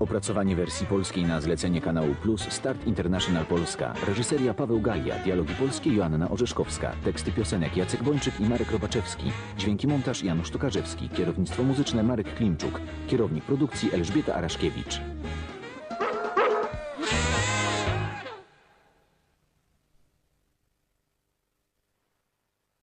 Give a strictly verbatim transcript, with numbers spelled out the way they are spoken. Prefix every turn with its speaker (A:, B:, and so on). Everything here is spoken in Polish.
A: Opracowanie wersji polskiej na zlecenie kanału Plus Start International Polska. Reżyseria Paweł Galia, dialogi polskie Joanna Orzeszkowska, teksty piosenek Jacek Bończyk i Marek Robaczewski, dźwięki montaż Janusz Tokarzewski, kierownictwo muzyczne Marek Klimczuk, kierownik produkcji Elżbieta Araszkiewicz.